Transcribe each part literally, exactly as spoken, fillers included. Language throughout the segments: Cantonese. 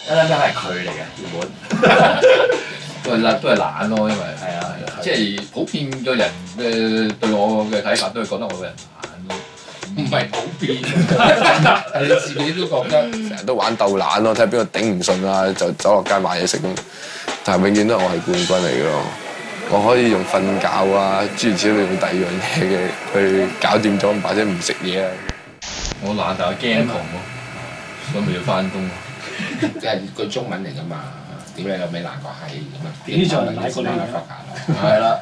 L M F 係佢嚟嘅原本， 都係懶都係懶咯，因為係啊， 即係普遍嘅人嘅對我嘅睇法都係覺得我個人懶咯，唔係普遍，係你自己都覺得成日都玩鬥懶咯，睇下邊個頂唔順啊，就走落街買嘢食咁。但係永遠都係我係冠軍嚟嘅咯，我可以用瞓覺啊，諸如此類用第二樣嘢嘅去搞掂咗，或者唔食嘢啊。 我懶但係驚窮咯，所以咪要翻工。 即係句中文嚟㗎嘛，屌你老味難過係咁啊！ 點知就係奶過你㗎， 係啦。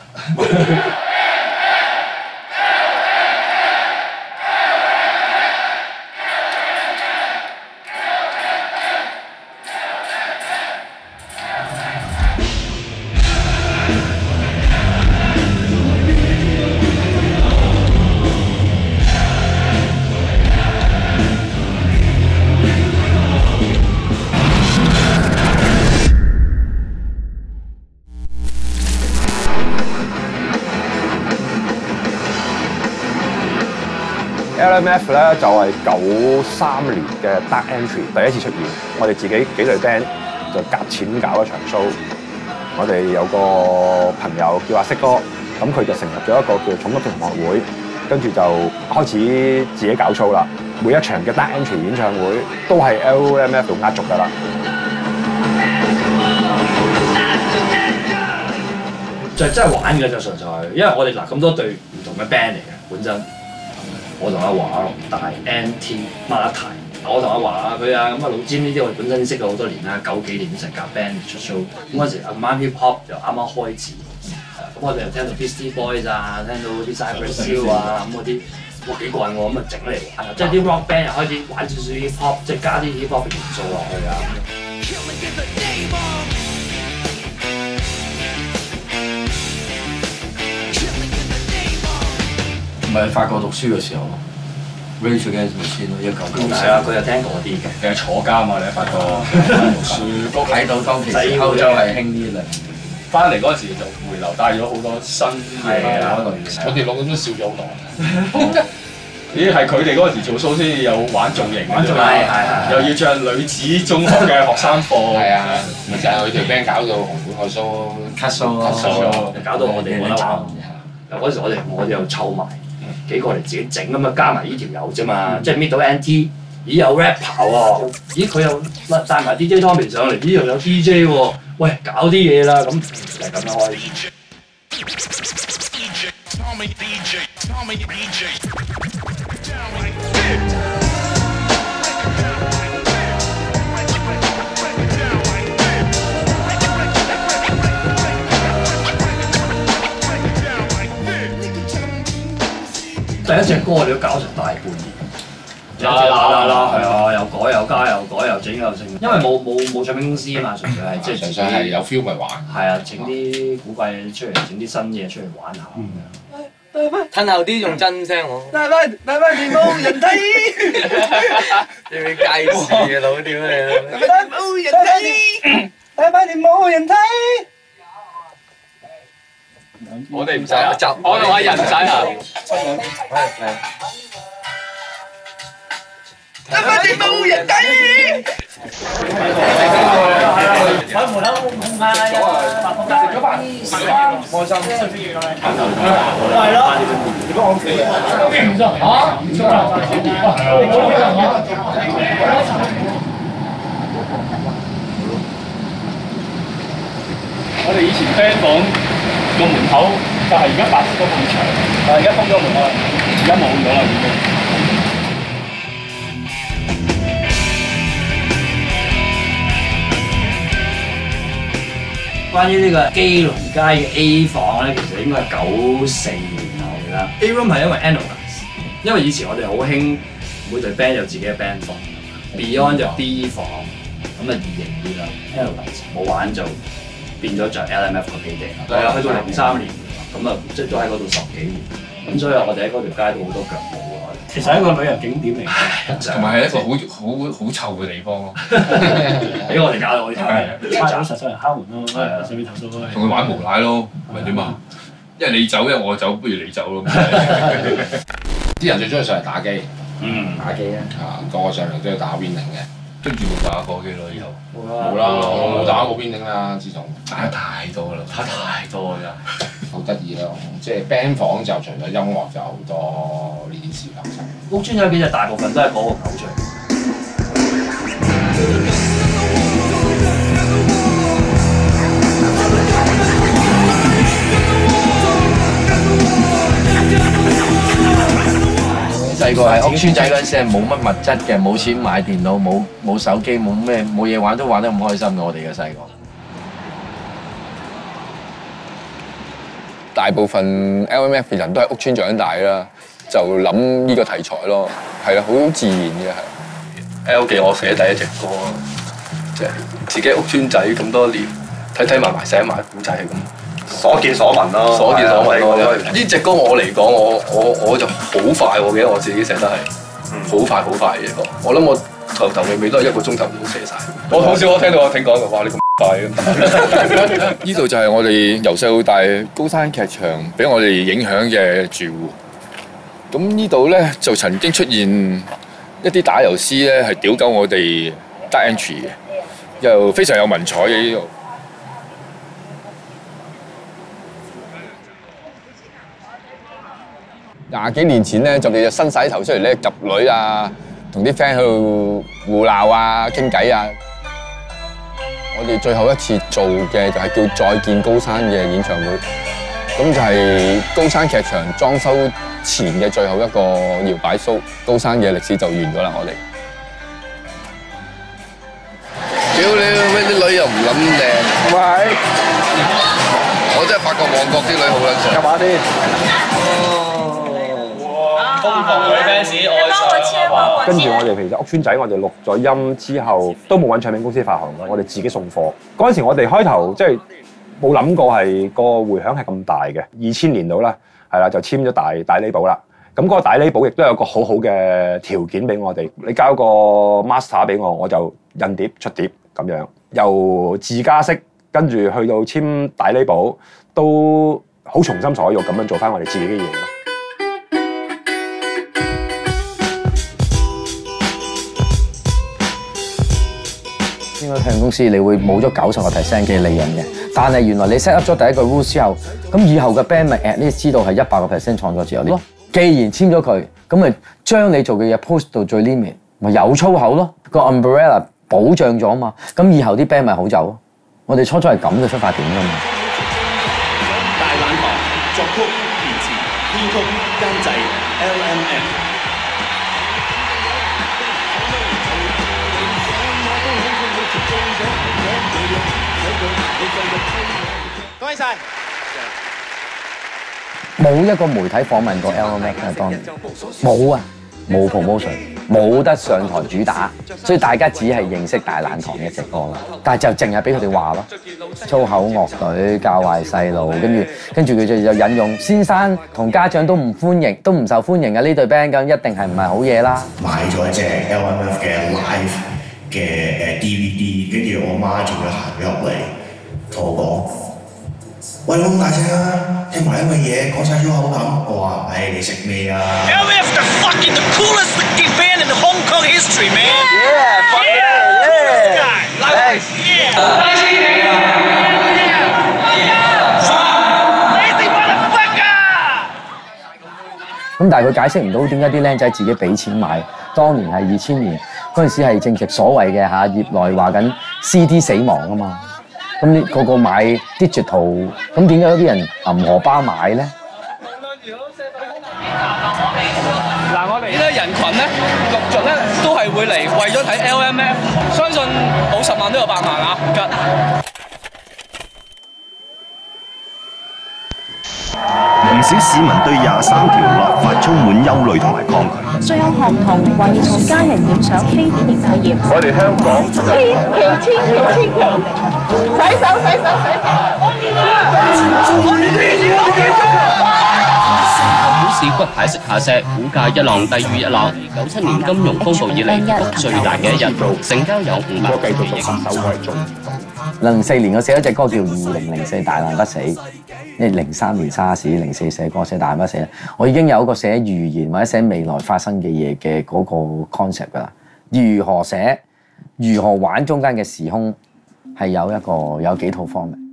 L M F 咧就係九三年嘅 Dark Entry 第一次出現，我哋自己幾隊 band 就夾錢搞一場 show。我哋有個朋友叫阿色哥，咁佢就成立咗一個叫重金屬同學會，跟住就開始自己搞 show 啦。每一場嘅 Dark Entry 演唱會都係 L M F 度壓軸㗎啦。 就真係玩嘅就純粹，因為我哋嗱咁多隊唔同嘅 band 嚟嘅本身。我同阿華大 N T Martyr， 我同阿華佢啊咁啊老詹呢啲我哋本身識咗好多年啦，九幾年成夾 band 出 show， 咁嗰時啱啱 hip hop 就啱啱開始，咁我哋又聽到 Beastie Boys 啊，聽到啲 Cypress 啊咁嗰啲，哇幾過癮喎，咁啊整嚟玩，即係啲 rock band 又開始玩少少 hip hop， 即係加啲 hip hop 嘅元素落去啊。 唔係法國讀書嘅時候 ，Rage Against the Machine 咯，一九九四。 係啊，佢有聽嗰啲嘅。 佢係坐監啊！你喺法國，樹睇到當其時歐洲係興呢類。 翻嚟嗰陣時就回流帶咗好多新嘅嗰類型。我哋兩個都笑咗好耐。咦，係佢哋嗰陣時做 show 先有玩造型，玩造型，又要着女子中學嘅學生課。 係啊，咪就係佢條 band 搞到紅館個 show cut show 咯，搞到我哋冇得玩。嗱嗰時我哋我哋又湊埋。幾個嚟自己整咁啊，加埋呢條友啫嘛，即係搣到 N T， 咦有 rapper 喎，咦佢又帶埋 D J Tommy 上嚟，咦又有 D J 喎，喂搞啲嘢啦，咁就係咁樣開始。第一隻歌我哋都搞成大半年，啦啦啦啦，係啊，又改又加又改又整又整，因為冇冇冇唱片公司啊嘛，純粹係即係純粹係有 feel 咪玩。 係啊，整啲古怪嘢出嚟，整啲新嘢出嚟玩下咁樣。 褪後啲用真聲喎。 大班大班連冇人睇， 你咪計時嘅老屌你！ 大班冇人睇，大班連冇人睇。 我哋唔使啊，我同阿仁唔使啊。 大班連冇人睇。 喺門口控下有白鳳雞，食咗飯，開心。係咯。點解我唔記得？嚇？唔錯啦。 我哋以前 band 房個門口就係而家白色嗰埲牆，但係而家封咗門啦，而家冇咗啦已經。 關於呢個基倫街嘅 A 房咧，其實應該係九四年啊，我記得。A room 係因為 Anodize， 因為以前我哋好興每隊 band 有自己嘅 band 房 ，Beyond 就 B 房，咁啊易型啲啦。Anodize 冇玩就變咗就 L M F 個基地啦。係啊，去到零三年，咁啊即係都喺嗰度十幾年，咁所以我哋喺嗰條街都好多腳步啊。 其實係一個旅遊景點嚟嘅， 同埋係一個好好好臭嘅地方咯。 俾我哋搞到我哋睇， 差咗實上嚟敲門咯，上面投訴咯。 同佢玩無賴咯，咪點啊？因為你走，因為我走，不如你走咯。 啲人最中意上嚟打機， 嗯，打機啊， 啊個個上嚟都要打 winning 嘅。 跟住冇打過幾耐以後， 冇啦，我冇打過邊頂啦，自從打得太多啦，打太多啦， 好得意咯！即係 band 房就除咗音樂就好多呢啲事發生。 屋村有幾隻大部分都係嗰個偶像。 細個係屋村仔嗰陣時係冇乜物質嘅，冇錢買電腦，冇冇手機，冇咩冇嘢玩都玩得咁開心嘅，我哋嘅細個。 大部分 L M F 嘅人都係屋村長大啦，就諗呢個題材咯，係啦，好自然嘅係。 L 記我寫第一隻歌，即係自己屋村仔咁多年，睇睇埋埋寫埋古仔咁。所見所聞咯，所見所聞咯。呢隻歌我嚟講，我我我就好快，我記得我自己寫得係好快好快嘅歌。我諗我頭頭尾尾都係一個鐘頭都寫晒。我好少我聽到我聽講嘅話，你咁快嘅。 呢度就係我哋由細到大高山劇場俾我哋影響嘅住戶。咁呢度咧就曾經出現一啲打油詩咧，係屌鳩我哋 dark entry 嘅，又非常有文采嘅呢度。廿幾年前咧，就你就伸晒頭出嚟咧，及女啊，同啲 friend 喺度胡鬧啊、傾偈啊。我哋最後一次做嘅就係叫《再見高山》嘅演唱會，咁就係高山劇場裝修前嘅最後一個搖擺 show， 高山嘅歷史就完咗啦，我哋。 屌你咩啲女又唔撚靚，係咪？我真係發覺旺角啲女好撚正。 夾下啲。 瘋狂女 fans 愛上。 跟住我哋其實屋村仔，我哋錄咗音之後都冇揾唱片公司發行嘅，我哋自己送貨。嗰陣時我哋開頭即係冇諗過係個迴響係咁大嘅。二千年到啦，係啦就簽咗大大 label 啦。咁嗰個大 label 亦都有個好好嘅條件俾我哋，你交個 master 俾我，我就印碟出碟咁樣，由自家式跟住去到簽大 label 都好從心所欲咁樣做翻我哋自己嘅嘢咯。 應該唱片公司你會冇咗九十個 percent 嘅利潤嘅，但係原來你 set up 咗第一個 rule 之後，咁以後嘅 band 咪 at least 知道係一百個 percent 創作自由咯。既然簽咗佢，咁咪將你做嘅嘢 post 到最 limit，咪有粗口咯。個 umbrella 保障咗嘛，咁以後啲 band 咪好走咯。我哋初初係咁嘅出發點㗎嘛。 大懶堂作曲、填詞、編曲、監製 L M F。 恭喜晒！ 冇一個媒體訪問過 L M F 啊，當年冇啊，冇 promotion， 冇得上台主打，所以大家只係認識大懶堂一隻歌啦。但係就淨係俾佢哋話咯，粗口樂隊教壞細路，跟住跟住佢就就引用先生同家長都唔歡迎，都唔受歡迎嘅呢隊 band 咁，一定係唔係好嘢啦。 買咗隻 L M F 嘅 live 嘅誒 D V D， 跟住我媽仲要行咗入嚟同我講。喂，老公大聲啊！聽埋因為嘢講晒粗口咁，我話：唉，你食咩啊 ？L M F the fucking the coolest fucking band in the Hong Kong history, man. Yeah, fuck yeah, yeah. Nice. Yeah. Lazy motherfucker. 咁但係佢解釋唔到點解啲僆仔自己俾錢買，當年係二千年嗰陣時係正值所謂嘅嚇業內話緊 C D 死亡啊嘛。咁你個個買 digital， 咁點解有啲人銀荷包買咧？ 嗱，我哋呢啲人群咧，陸續咧都係會嚟為咗睇 L M F， 相信冇十萬都有百萬啊！吉。 唔少市民對廿三條立法充滿憂慮同埋抗拒。 最有學童懷疑同家人染上非典型肺炎。 我哋香港千祈千祈千祈洗手洗手洗手。 股市骨牌式下瀉，股價一浪低於一浪。九七年金融風暴以嚟最大嘅一日，成交有五百幾億。 零四年我寫咗隻歌叫《二零零四大難不死》，因為零三年沙士，零四寫歌寫大難不死，我已經有一個寫預言或者寫未來發生嘅嘢嘅嗰個 concept 㗎啦。如何寫如何玩中間嘅時空係有一個有幾套方面。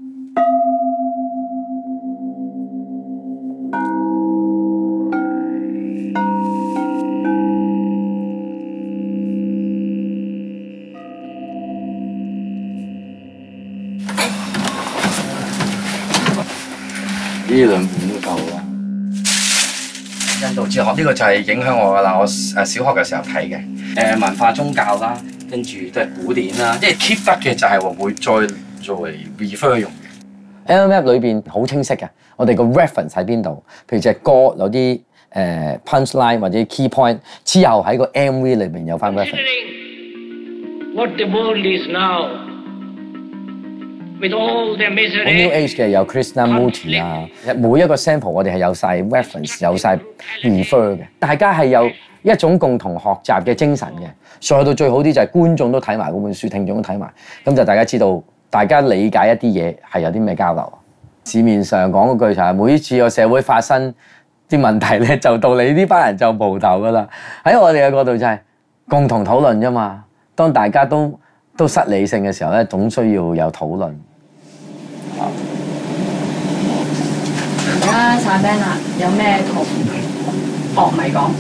呢兩本都夠啦。印度哲學呢個就係影響我㗎啦，我誒小學嘅時候睇嘅。誒文化宗教啦，跟住都係古典啦，即係 keep 得嘅就係話會再作為 refer 用嘅。 L M F 裏邊好清晰嘅，我哋個 reference 喺邊度？譬如隻歌有啲誒 punchline 或者 key point， 之後喺個 M V 裏邊有翻 reference。 What the world is now, with all the 好 misery. New Age 嘅有 Krishnamurti 啊，每一個 sample 我哋係有晒 reference， 有晒 refer 嘅，大家係有一種共同學習嘅精神嘅。所以到最好啲就係觀眾都睇埋嗰本書，聽眾都睇埋，咁就大家知道大家理解一啲嘢係有啲咩交流。市面上講嗰句就係每一次個社會發生啲問題咧，就到你呢班人就無頭噶啦。喺我哋嘅角度就係共同討論啫嘛。當大家都都失理性嘅時候咧，總需要有討論。 而家晒 band 啦，有咩同樂迷講？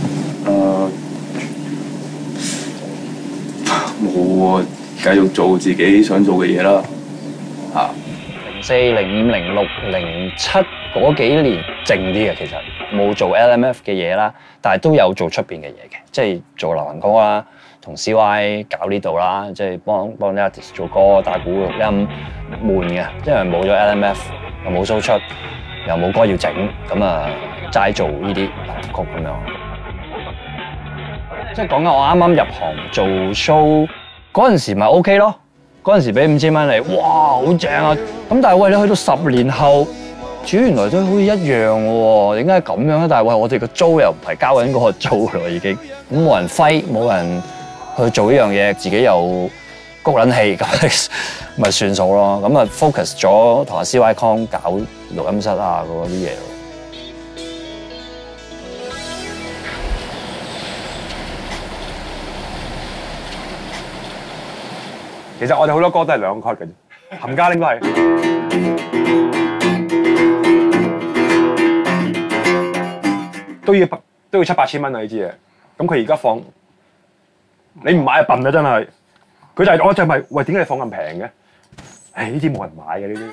誒冇喎，繼續做自己想做嘅嘢啦。嚇！ 零四、零五、零六、零七嗰幾年靜啲嘅，其實冇做 L M F 嘅嘢啦，但係都有做出邊嘅嘢嘅，即係做流行歌啦。同 C Y 搞呢度啦，即係幫幫啲 artist 做歌、打鼓、錄音，悶嘅，因為冇咗 L M F， 又冇 show 出，又冇歌要整，咁啊齋做呢啲流行曲咁樣。即係講緊我啱啱入行做 show 嗰陣時咪 OK 咯，嗰陣時俾五千蚊你，哇好正啊！咁但係喂你去到十年後，主原來都好似一樣喎，點解咁樣咧？但係喂我哋個租又唔係交緊嗰個租咯已經，咁冇人揮，冇人去做呢樣嘢，自己又谷撚氣，咁咪算數咯。咁啊 focus 咗同阿 C Y Con 搞錄音室啊嗰啲嘢咯。 其實我哋好多歌都係兩 cut 嘅啫，冚家拎都係。都要都要七八千蚊啊！呢支嘢，咁佢而家放。你唔買就笨啦，真係。佢就係、是、我就係咪喂點解你放咁平嘅？誒呢啲冇人買嘅呢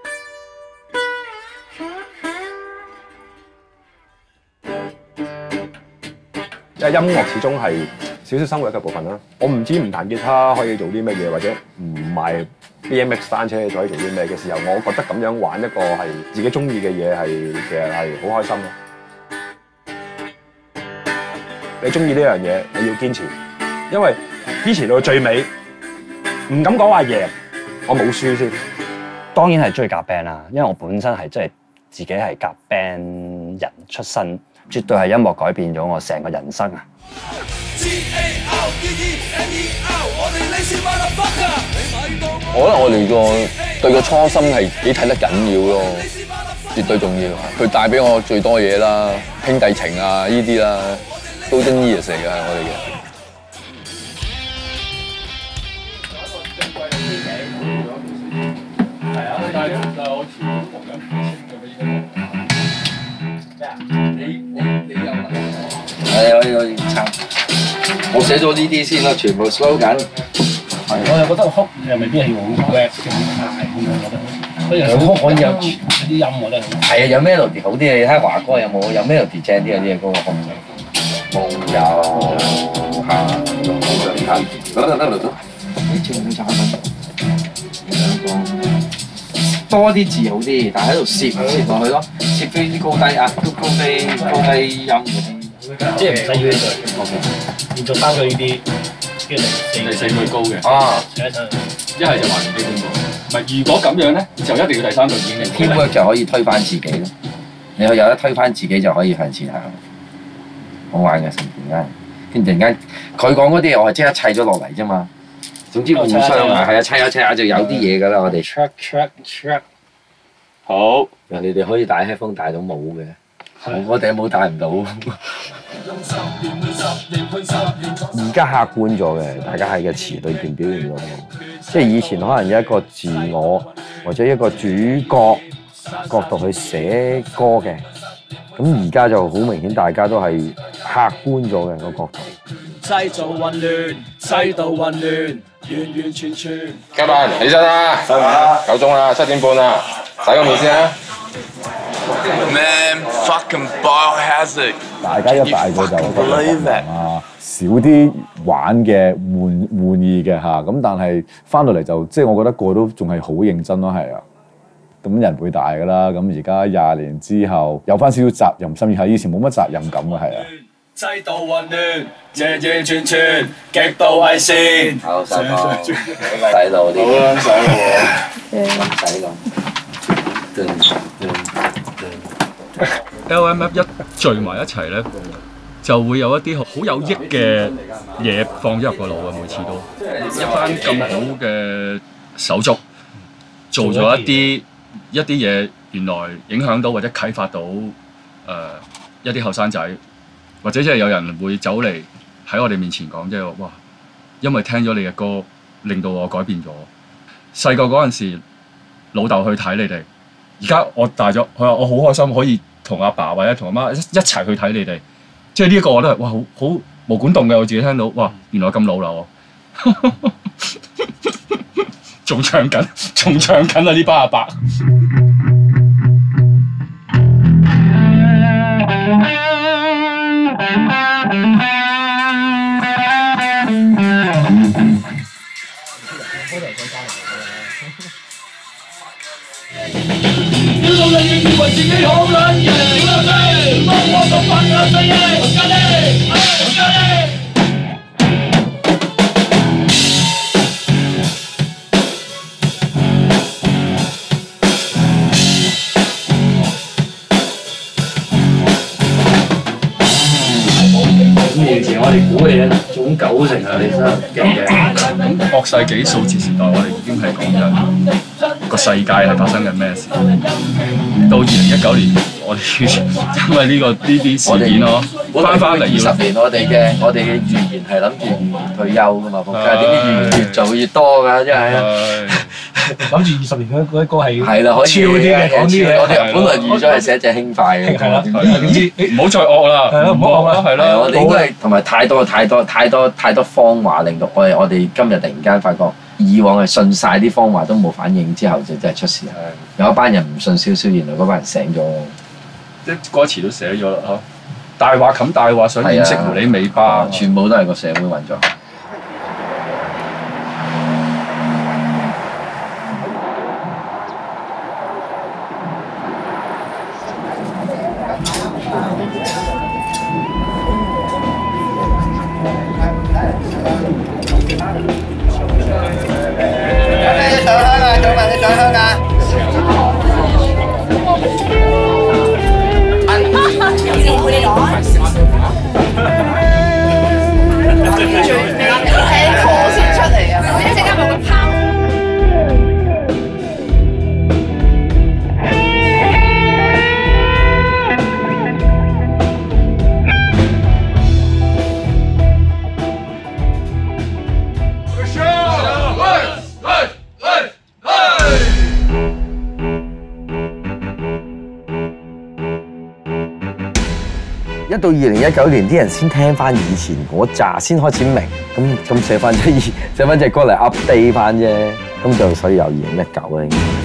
啲。因為音樂始終係少少生活嘅部分啦。我唔知唔彈吉他可以做啲乜嘢，或者唔賣 B M X 單車可以做啲咩嘅時候，我覺得咁樣玩一個係自己中意嘅嘢係其實係好開心咯。你中意呢樣嘢，你要堅持。因為堅持到最尾，唔敢講話贏，我冇輸先。 當然係中意夾 band 啦，因為我本身係真係自己係夾 band 人出身，絕對係音樂改變咗我成個人生啊！ 我覺得我哋個對個初心係幾睇得緊要咯，絕對重要。佢帶俾我最多嘢啦，兄弟情啊呢啲啦，都真 years 嚟嘅係我哋嘅。 但係但係我條木咁清嘅咩？你你你有啦？ 係可以可以插。我寫咗呢啲先啦，全部 slow 緊。 我又覺得曲又未必係好 rap 嘅大咁樣，覺得。所以佢曲可以有啲音我覺得好。係啊，有 melody 好啲啊！你睇下華哥有冇有 melody 正啲啊？啲嘢嗰個曲冇有下下得得得得。你全部炒緊。多啲字好啲，但係喺度攝攝落去咯，攝飛啲高低啊，高高低高低音嗰啲。 即係唔使要呢句 ，OK。連續三句呢啲，跟住第四句高嘅。 啊！ 一係就還原基本步。唔係，如果咁樣咧，就一定要第三句已經。 teamwork 就可以推翻自己咯。你有得推翻自己就可以向前行。好玩嘅成段間，跟住突然間佢講嗰啲嘢，我係即刻砌咗落嚟啫嘛。總之互相啊，係啊，砌下砌下就有啲嘢㗎啦，我哋 check check check。好，嗱你哋可以戴 headphone 戴到冇嘅，我我哋冇戴唔到。 而家客觀咗嘅，大家喺個詞裏邊表現咗。即係以前可能有一個自我或者一個主角角度去寫歌嘅，咁而家就好明顯，大家都係客觀咗嘅個角度。 製造混亂，制度混亂，完完全全。 嘉賓起身啦，使唔使啊？夠鐘啦，七點半啦，洗個面先啊。 Man, fucking biohazard。 大家一大個就啊少啲玩嘅玩玩意嘅嚇，咁但係翻到嚟就即係我覺得個個都仲係好認真咯，係啊。咁人會大噶啦，咁而家廿年之後有翻少少責任，甚至係以前冇乜責任感嘅，係啊。 制度混亂，完完全全極度偽善。 好洗腦，洗腦啲。好啦，洗腦。洗腦。 L M F 一聚埋一齊咧，就會有一啲好有益嘅嘢放咗入個腦啊！每次都一班咁好嘅手足，做咗一啲一啲嘢，原來影響到或者啟發到誒、呃、一啲後生仔，或者即係有人會走嚟喺我哋面前講，即係話哇，因為聽咗你嘅歌，令到我改變咗。細個嗰陣時，老豆去睇你哋，而家我大咗，佢話我好開心可以同阿爸或者同阿媽一一齊去睇你哋，即係呢一個我都係哇好好毛管動嘅，我自己聽到哇原來咁老啦我，仲唱緊仲唱緊啊呢班阿伯。 要努力要以為自己好撚型，幫我個朋友細嘢，我加你，我加你。 五年前我哋估嘅嘢，總九成啊！你真係勁嘅。 惡世紀數字時代，我哋已經係講緊個世界係發生緊咩事。到二零一九年，我哋因為呢、呢個呢啲事件咯，翻返嚟二十年，我哋嘅我哋嘅預言係諗住預言退休噶嘛，仆街！點知預言越做越多㗎，真係。 諗住二十年嗰嗰歌係係啦，可以超啲嘅，講啲嘢。 我哋本來預咗係寫隻輕快嘅。 係啦，點知唔好再惡啦， 係咯，唔好惡啦， 係咯。 我哋應該同埋太多太多太多太多謊話，令到我哋我哋今日突然間發覺，以往係信晒啲謊話都冇反應，之後就真係出事。有一班人唔信少少，原來嗰班人醒咗。 即歌詞都寫咗啦嚇，大話冚大話，想掩飾狐狸尾巴， 全部都係個社會運作。一到二零一九年，啲人先聽翻以前嗰扎，先開始明，咁咁寫翻隻寫翻隻歌嚟 update 翻啫，咁就所以有二零一九啦。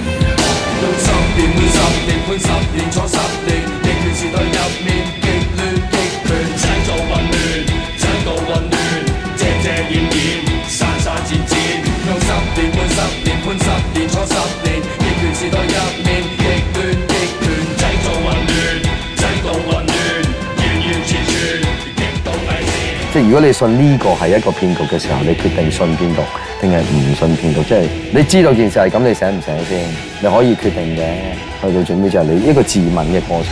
即係如果你信呢個係一個騙局嘅時候，你決定信騙局定係唔信騙局？即係你知道件事係咁，你寫唔寫先？你可以決定嘅。去到最尾就係你一個自問嘅過程。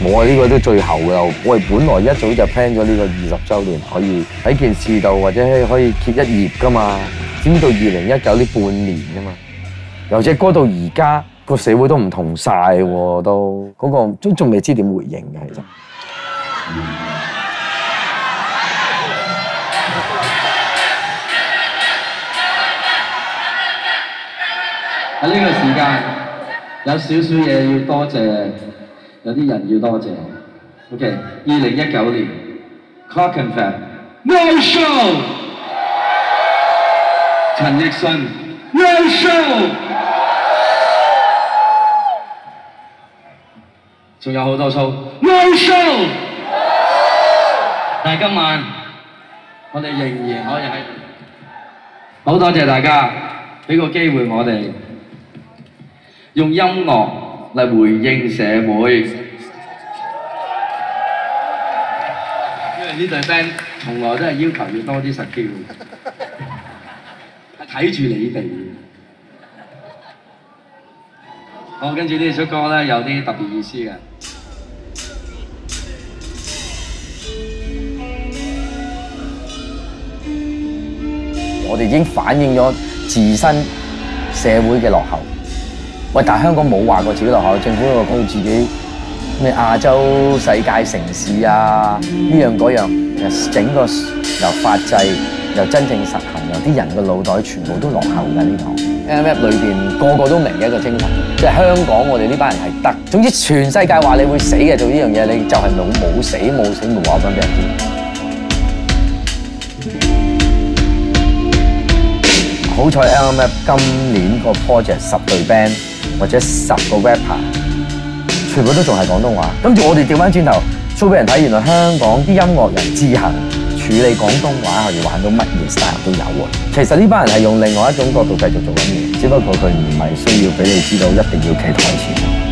冇啊！呢個都最後㗎啦。我哋本來一早就 plan 咗呢個二十週年，可以喺件事度或者可以揭一頁㗎嘛。點知到二零一九呢半年啫嘛，由隻歌到而家個社會都唔同晒喎，都嗰個都仲未知點回應嘅其實。 喺呢個時間有少少嘢要多謝，有啲人要多謝。OK， 二零一九年 Clockenflap No Show， 陳奕迅 No Show， 仲有好多 show No Show， 但係今晚我哋仍然可以喺度。好多謝大家俾個機會我哋。用音樂嚟回應社會，因為呢隊 band 從來都係要求要多啲實機會，係睇住你哋。好，跟住呢首歌咧有啲特別意思嘅。 我哋已經反映咗自身社會嘅落後。喂，但係香港冇話過自己落後，政府又講到自己咩亞洲世界城市啊，呢樣嗰樣，整個由法制由真正實行，由啲人個腦袋全部都落後㗎呢堂。L M F 裏邊個個都明嘅一個精神，即係香港我哋呢班人係得。總之全世界話你會死嘅做呢樣嘢，你就係冇冇死冇死冇話翻俾人知。好彩 L M F 今年個 project 十隊 band。或者十個 rapper， 全部都仲係廣東話。跟住我哋調翻轉頭 show 俾人睇，原來香港啲音樂人自行處理廣東話，可以玩到乜嘢 style 都有喎。其實呢班人係用另外一種角度繼續做緊嘢，只不過佢唔係需要俾你知道一定要企台前。